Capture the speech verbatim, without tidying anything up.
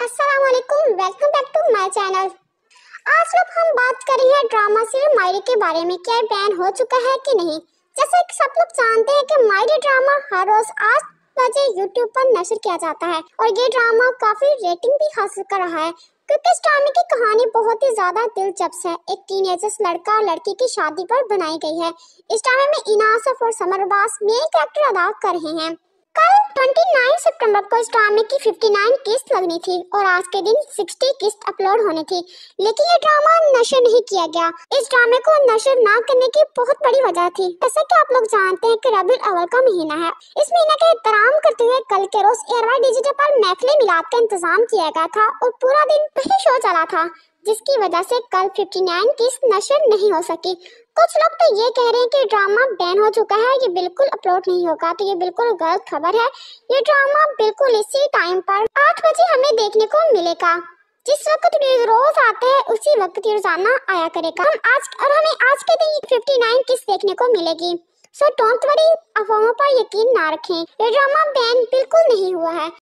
अस्सलाम वालेकुम, welcome back to my channel. आज लोग हम बात कर रहे हैं ड्रामा सीरियल मायरे के बारे में। क्या बैन हो चुका है कि नहीं। जैसे कि सब लोग जानते हैं कि मायरे ड्रामा हर रोज आठ बजे यूट्यूब पर नशर किया जाता है और ये ड्रामा काफी रेटिंग भी हासिल कर रहा है क्योंकि इस ड्रामे की कहानी बहुत ही ज्यादा दिलचस्प है। एक टीनेजर्स लड़का और लड़की की शादी पर बनाई गई है। इस ड्रामे में इनासफ और समर अब्बास मेन कैरेक्टर अदा कर रहे हैं। कल उनतीस सितंबर को इस ड्रामे की उनसठ किस्त लगनी थी और आज के दिन साठ किस्त अपलोड होनी थी, लेकिन ये ड्रामा नशर नहीं किया गया। इस ड्रामे को नशर ना करने की बहुत बड़ी वजह थी। जैसे कि आप लोग जानते हैं कि रबीउल अव्वल का महीना है। इस महीने का एहतराम करते हुए कल के रोज एयरवाई डिजिटल पर महफिल मिलाद का इंतजाम किया गया था और पूरा दिन वही शो चला था, जिसकी वजह से कल उनसठ किस्त नशर नहीं हो सकी। कुछ लोग तो ये कह रहे हैं कि ड्रामा बैन हो चुका है, ये बिल्कुल अपलोड नहीं होगा, तो ये बिल्कुल गलत खबर है। ये ड्रामा बिल्कुल इसी टाइम पर आठ बजे हमें देखने को मिलेगा। जिस वक्त रोज आता है उसी वक्त ये रोजाना आया करेगा। हम आज और हमें आज के दिन उनसठ किस्त देखने को मिलेगी। सो डोंट वरी, अफवाहों पर यकीन ना रखें। ये ड्रामा बैन बिल्कुल नहीं हुआ है।